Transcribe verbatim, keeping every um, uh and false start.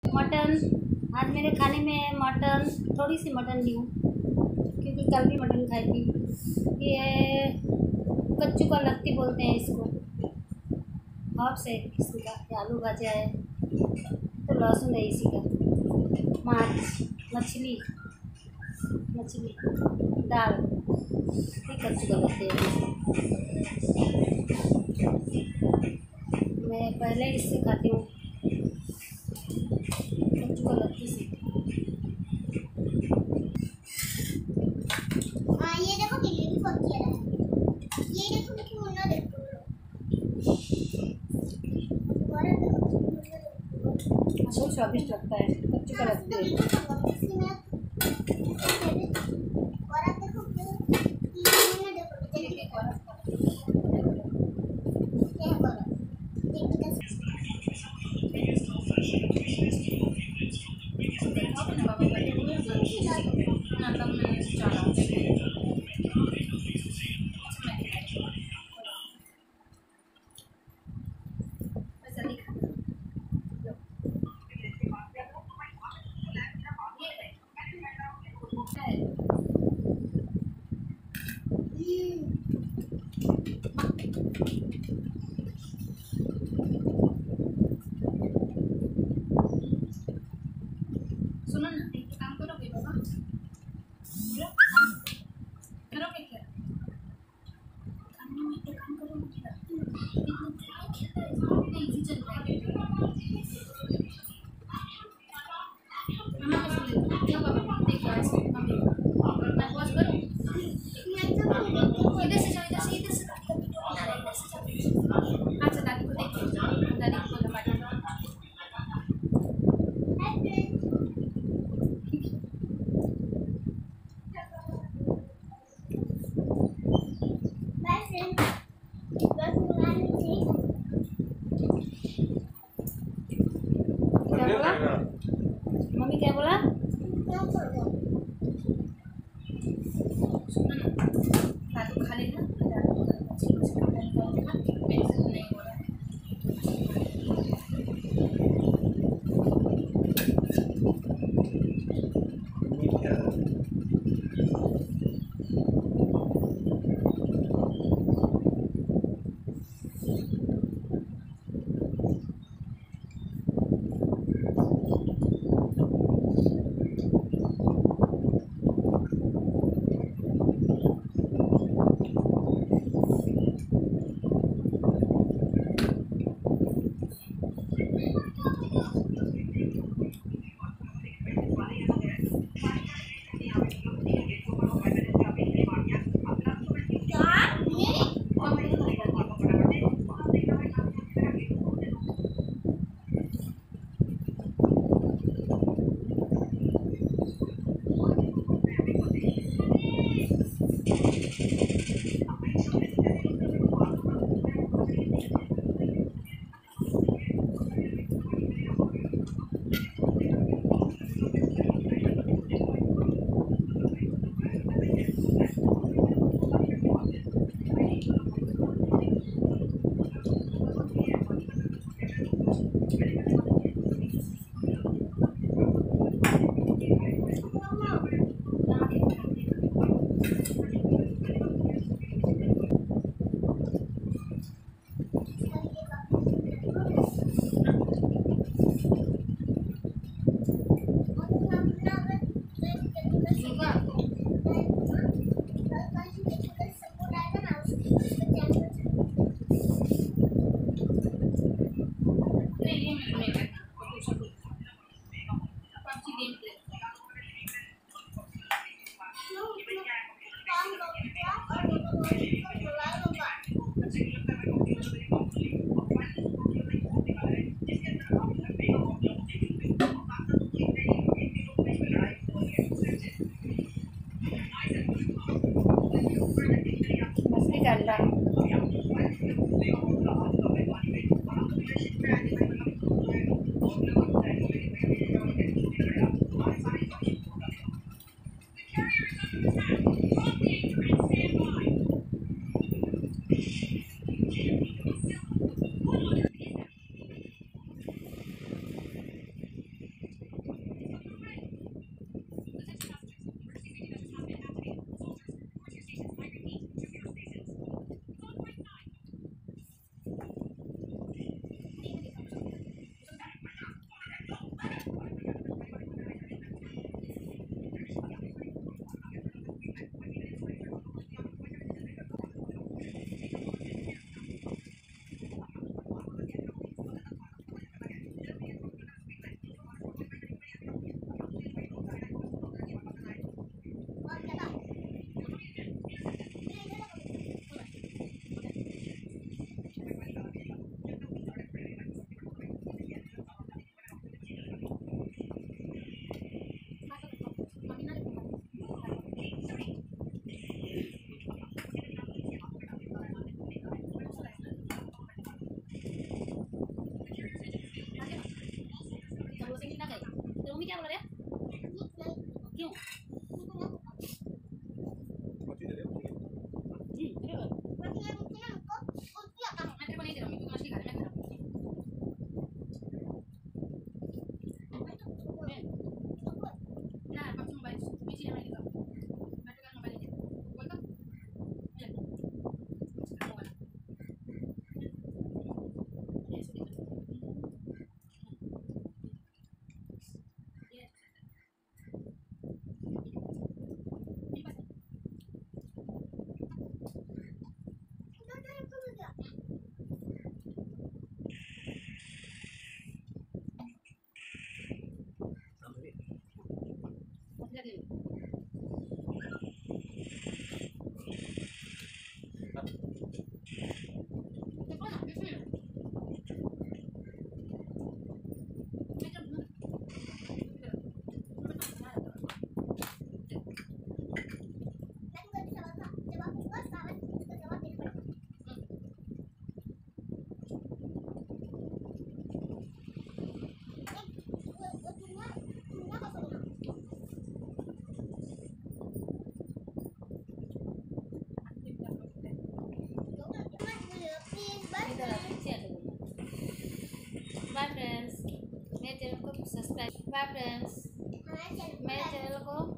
Mutton, आज मेरे खाने में मटन, थोड़ी सी मटन ली हूँ क्योंकि कल भी मटन खाई थी। ये कच्चू का लत्ती बोलते हैं इसको, हॉब्स है इसका। आलू भाजा है तो लहसुन है इसी का। माछ, मछली मछली दाल, ये कच्चू का लत्ती है। मैं पहले इससे खाती हूँ, कच्चू का लत्ती से। हाँ ये देखो गिल्ली भी बहुत किया है। ये देखो मुझे मुन्ना देखो। बहुत स्वादिष्ट लगता है कच्चू का लत्ती। और आप देखो मुन्ना देखो जल्दी देखो। ये है बोलो सुनो ना, एक काम करोगे बाबा? बोलो, करोगे क्या? खाने में एक काम करोगे क्या? इतना क्या खेलता है? इतना इजी चल रहा है। मम्मा कैसे ले? क्या बाबा? देखो ऐसे, अभी मैं पॉज करूँ? इधर से जाओ, इधर से, इधर से इधर से जाओ। अच्छा दादी को देखो, दादी को बोलो बात। क्या बोला? मम्मी क्या बोला? सुनो ना, दादू खा लेना, दादू अच्छी अच्छी कपड़ा निकाल के खा, मेरे से तो नहीं हो रहा है। क्या बोल रहे हैं? क्यों? हम्म, मैं तेरे को नहीं दे रहा हूँ, तू मछली खा ले, मैं खा रहा हूँ। ना पास मोबाइल बीच में नहीं लगा, मैं तो मोबाइल लेके बोल तो ले मोबाइल ये सुन ये ये पास मछली ले देखो ना इसमें मैं जब बाय फ्रेंड्स, मेरे चैनल को सब्सक्राइब। बाय फ्रेंड्स, मेरे चैनल को